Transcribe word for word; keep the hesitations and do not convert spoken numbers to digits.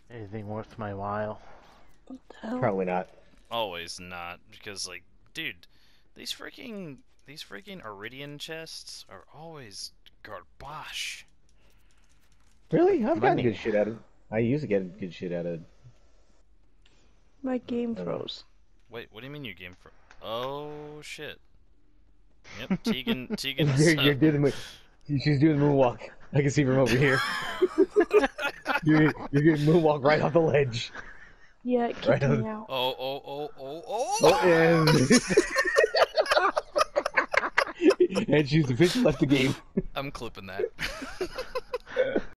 Anything worth my while? What the hell? Probably not. Always not, because like, dude, these freaking these freaking Iridian chests are always garbage. Really? I've gotten Money. good shit out of it. I used to get good shit out of it. My game Uh, froze. Wait, what do you mean your game for? Oh shit. Yep, Tegan. Tegan's. you're, you're doing the mo- She's doing the moonwalk. I can see from over here. you're, you're doing moonwalk right off the ledge. Yeah, it kicked Right me on- out. Oh oh oh oh oh. Oh, and... and she's officially left the game. I'm clipping that.